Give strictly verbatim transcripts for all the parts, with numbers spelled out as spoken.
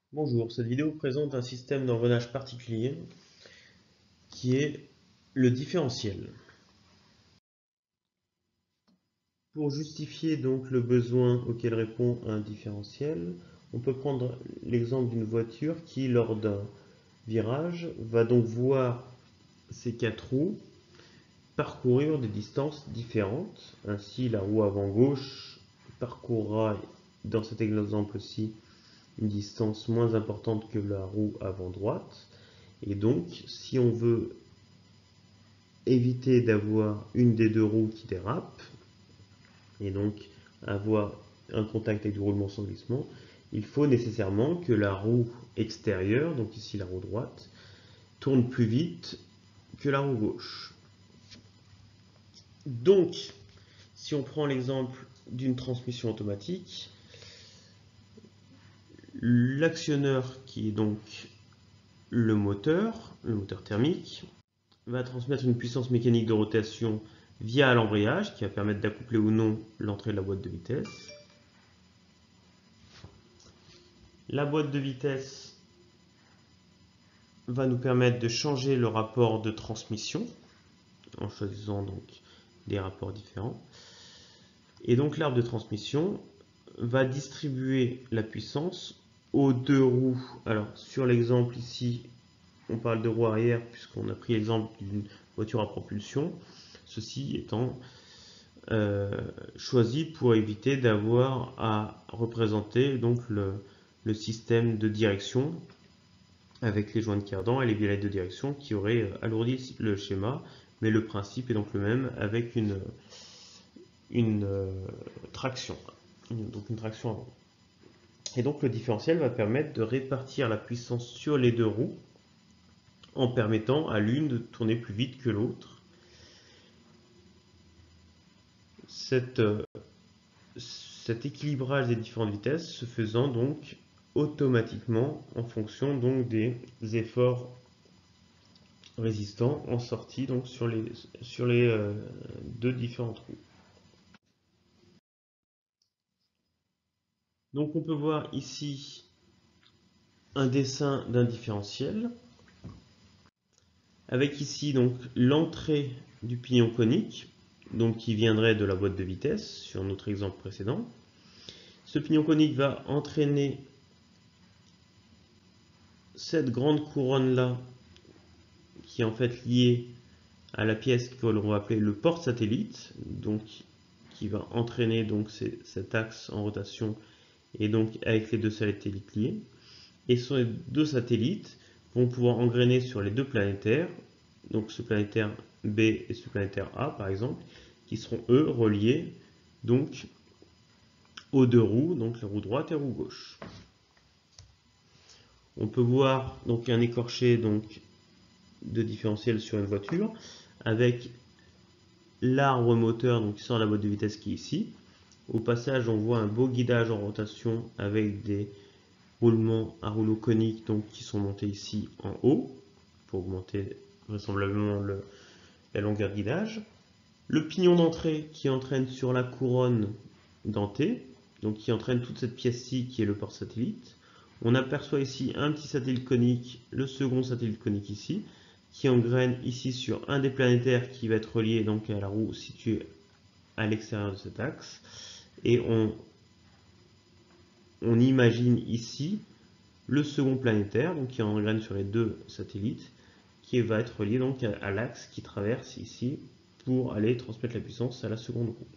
Bonjour, cette vidéo présente un système d'engrenage particulier qui est le différentiel. Pour justifier donc le besoin auquel répond un différentiel, on peut prendre l'exemple d'une voiture qui, lors d'un virage, va donc voir ses quatre roues parcourir des distances différentes. Ainsi, la roue avant gauche parcourra dans cet exemple-ci une distance moins importante que la roue avant droite. Et donc, si on veut éviter d'avoir une des deux roues qui dérape, et donc avoir un contact avec du roulement sans glissement, il faut nécessairement que la roue extérieure, donc ici la roue droite, tourne plus vite que la roue gauche. Donc, si on prend l'exemple d'une transmission automatique, l'actionneur qui est donc le moteur, le moteur thermique, va transmettre une puissance mécanique de rotation via l'embrayage qui va permettre d'accoupler ou non l'entrée de la boîte de vitesse. La boîte de vitesse va nous permettre de changer le rapport de transmission en choisissant donc des rapports différents. Et donc l'arbre de transmission va distribuer la puissance aux deux roues. Alors sur l'exemple ici, on parle de roue arrière puisqu'on a pris l'exemple d'une voiture à propulsion. Ceci étant euh, choisi pour éviter d'avoir à représenter donc le, le système de direction avec les joints de cardan et les violettes de direction qui auraient alourdi le schéma, mais le principe est donc le même avec une, une euh, traction, donc une traction avant. Et donc le différentiel va permettre de répartir la puissance sur les deux roues en permettant à l'une de tourner plus vite que l'autre. Cette, euh, cet équilibrage des différentes vitesses se faisant donc automatiquement en fonction donc des efforts résistants en sortie donc sur les, sur les euh, deux différentes roues. Donc on peut voir ici un dessin d'un différentiel avec ici donc l'entrée du pignon conique donc qui viendrait de la boîte de vitesse sur notre exemple précédent. Ce pignon conique va entraîner cette grande couronne là qui est en fait liée à la pièce que l'on va appeler le porte-satellite, donc qui va entraîner donc cet axe en rotation et donc avec les deux satellites liés. Et ces deux satellites vont pouvoir engrainer sur les deux planétaires, donc ce planétaire B et ce planétaire A par exemple, qui seront eux reliés donc aux deux roues, donc la roue droite et la roue gauche. On peut voir donc un écorché donc de différentiel sur une voiture avec l'arbre moteur donc qui sort de la boîte de vitesse qui est ici. Au passage, on voit un beau guidage en rotation avec des roulements à rouleau conique donc qui sont montés ici en haut pour augmenter vraisemblablement le, la longueur de guidage. Le pignon d'entrée qui entraîne sur la couronne dentée, donc qui entraîne toute cette pièce-ci qui est le porte-satellite. On aperçoit ici un petit satellite conique, le second satellite conique ici, qui engraine ici sur un des planétaires qui va être relié donc à la roue située à l'extérieur de cet axe. Et on, on imagine ici le second planétaire donc qui engraine sur les deux satellites qui va être relié donc à, à l'axe qui traverse ici pour aller transmettre la puissance à la seconde roue.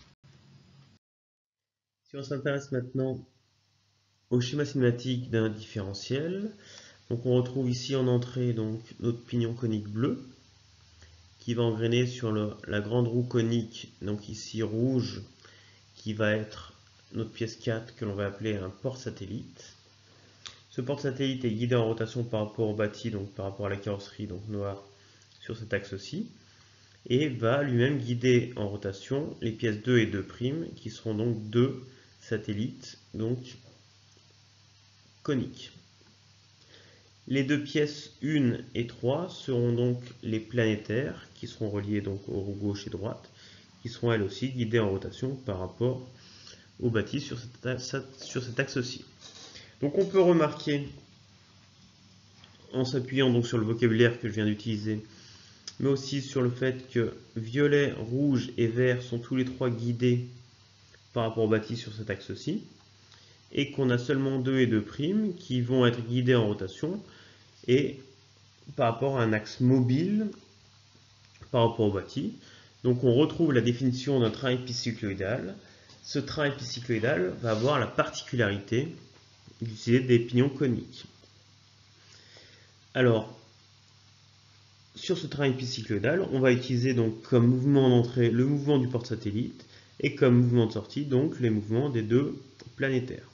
Si on s'intéresse maintenant au schéma cinématique d'un différentiel, donc on retrouve ici en entrée donc notre pignon conique bleu qui va engrainer sur le, la grande roue conique, donc ici rouge, qui va être notre pièce quatre que l'on va appeler un porte-satellite. Ce porte-satellite est guidé en rotation par rapport au bâti, donc par rapport à la carrosserie, donc noir sur cet axe-ci, et va lui-même guider en rotation les pièces deux et deux', qui seront donc deux satellites donc coniques. Les deux pièces un et trois seront donc les planétaires qui seront reliés donc aux roues gauche et droite, qui seront elles aussi guidées en rotation par rapport au bâti sur cet, sur cet axe-ci. Donc on peut remarquer, en s'appuyant donc sur le vocabulaire que je viens d'utiliser, mais aussi sur le fait que violet, rouge et vert sont tous les trois guidés par rapport au bâti sur cet axe-ci, et qu'on a seulement deux et deux primes qui vont être guidés en rotation, et par rapport à un axe mobile par rapport au bâti. Donc on retrouve la définition d'un train épicycloïdal. Ce train épicycloïdal va avoir la particularité d'utiliser des pignons coniques. Alors, sur ce train épicycloïdal, on va utiliser donc comme mouvement d'entrée le mouvement du porte-satellite et comme mouvement de sortie donc les mouvements des deux planétaires.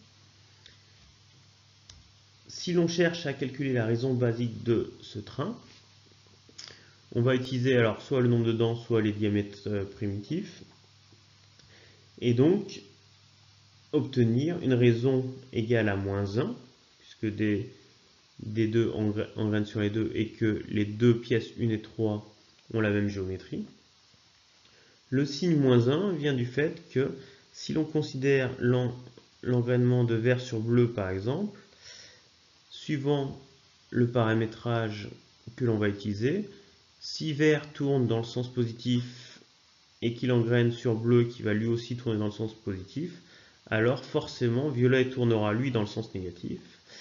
Si l'on cherche à calculer la raison basique de ce train, on va utiliser alors soit le nombre de dents, soit les diamètres euh, primitifs, et donc obtenir une raison égale à moins un, puisque des, des deux engrainent sur les deux et que les deux pièces un et trois ont la même géométrie. Le signe moins un vient du fait que si l'on considère l'engrainement de vert sur bleu par exemple, suivant le paramétrage que l'on va utiliser, si vert tourne dans le sens positif et qu'il engraine sur bleu qui va lui aussi tourner dans le sens positif, alors forcément violet tournera lui dans le sens négatif.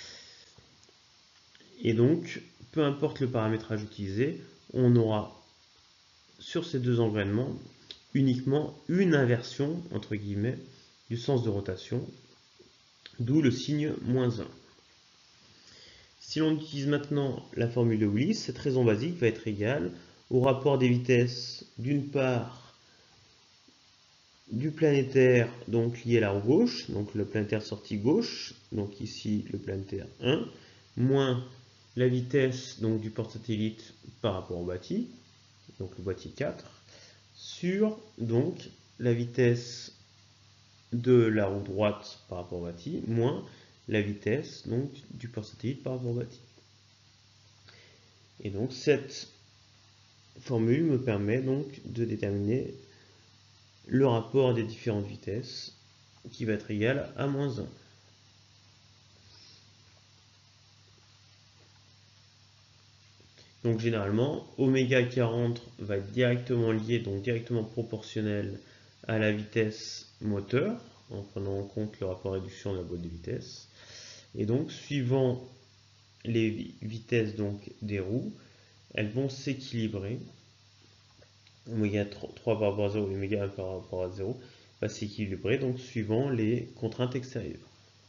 Et donc, peu importe le paramétrage utilisé, on aura sur ces deux engrainements uniquement une inversion entre guillemets du sens de rotation, d'où le signe moins un. Si l'on utilise maintenant la formule de Willis, cette raison basique va être égale au rapport des vitesses d'une part du planétaire donc lié à la roue gauche, donc le planétaire sortie gauche, donc ici le planétaire un, moins la vitesse donc du porte-satellite par rapport au bâti, donc le bâti quatre, sur donc la vitesse de la roue droite par rapport au bâti, moins la vitesse donc du porte-satellite par rapport au bâti. Et donc cette formule me permet donc de déterminer le rapport des différentes vitesses qui va être égal à moins un. Donc généralement, oméga quarante va être directement lié, donc directement proportionnel à la vitesse moteur, en prenant en compte le rapport réduction de la boîte de vitesse. Et donc, suivant les vitesses donc, des roues, elles vont s'équilibrer. Oméga trois par rapport à zéro et oméga un par rapport à zéro va s'équilibrer, donc suivant les contraintes extérieures.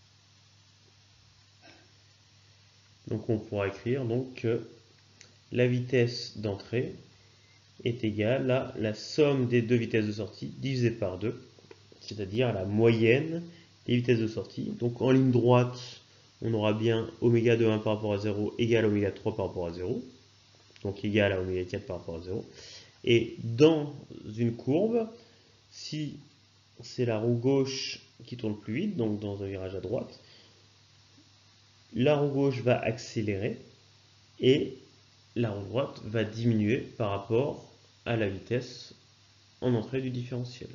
Donc on pourra écrire donc que la vitesse d'entrée est égale à la somme des deux vitesses de sortie divisée par deux, c'est-à-dire la moyenne des vitesses de sortie. Donc en ligne droite, on aura bien oméga de un par rapport à zéro égale à oméga trois par rapport à zéro, donc égal à oméga quatre par rapport à zéro. Et dans une courbe, si c'est la roue gauche qui tourne plus vite, donc dans un virage à droite, la roue gauche va accélérer et la roue droite va diminuer par rapport à la vitesse en entrée du différentiel.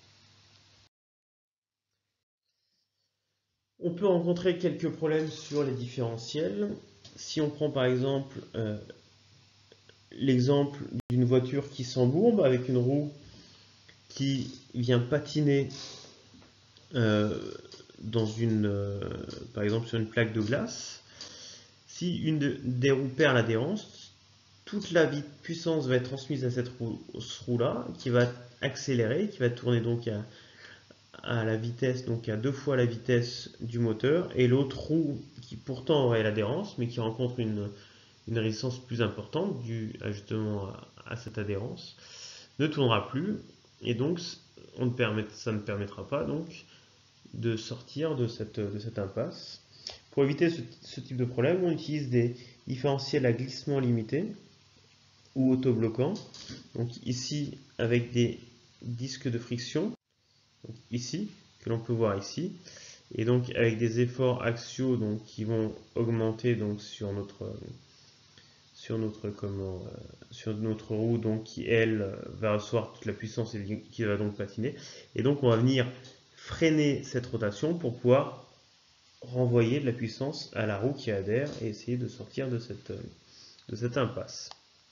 On peut rencontrer quelques problèmes sur les différentiels. Si on prend par exemple euh, l'exemple d'une voiture qui s'embourbe avec une roue qui vient patiner euh, dans une, euh, par exemple sur une plaque de glace, si une de, des roues perd l'adhérence, toute la puissance va être transmise à cette roue, roue-là, qui va accélérer, qui va tourner donc à, à la vitesse, donc à deux fois la vitesse du moteur, et l'autre roue qui pourtant aurait l'adhérence, mais qui rencontre une, une résistance plus importante due à, justement à, à cette adhérence, ne tournera plus, et donc on ne permet, ça ne permettra pas donc de sortir de cette, de cette impasse. Pour éviter ce, ce type de problème, on utilise des différentiels à glissement limité ou autobloquants. Donc ici avec des disques de friction, donc ici que l'on peut voir ici, et donc avec des efforts axiaux donc qui vont augmenter donc sur notre sur notre comment euh, sur notre roue donc qui elle va recevoir toute la puissance et qui va donc patiner, et donc on va venir freiner cette rotation pour pouvoir renvoyer de la puissance à la roue qui adhère et essayer de sortir de cette, de cette impasse.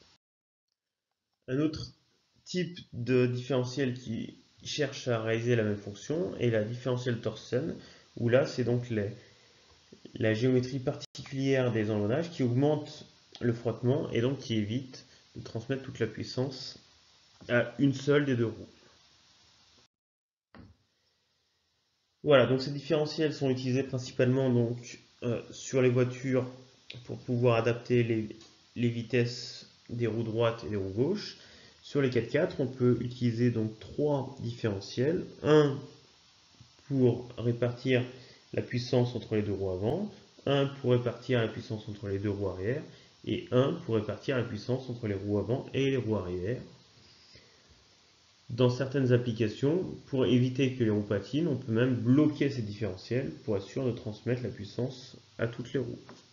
Un autre type de différentiel qui cherche à réaliser la même fonction est la différentielle Torsen, où là c'est donc les, la géométrie particulière des engrenages qui augmente le frottement et donc qui évite de transmettre toute la puissance à une seule des deux roues. Voilà, donc ces différentiels sont utilisés principalement donc, euh, sur les voitures pour pouvoir adapter les, les vitesses des roues droites et des roues gauches. Sur les quatre-quatre, on peut utiliser donc trois différentiels. Un pour répartir la puissance entre les deux roues avant, un pour répartir la puissance entre les deux roues arrière, et un pour répartir la puissance entre les roues avant et les roues arrière. Dans certaines applications, pour éviter que les roues patinent, on peut même bloquer ces différentiels pour être sûr de transmettre la puissance à toutes les roues.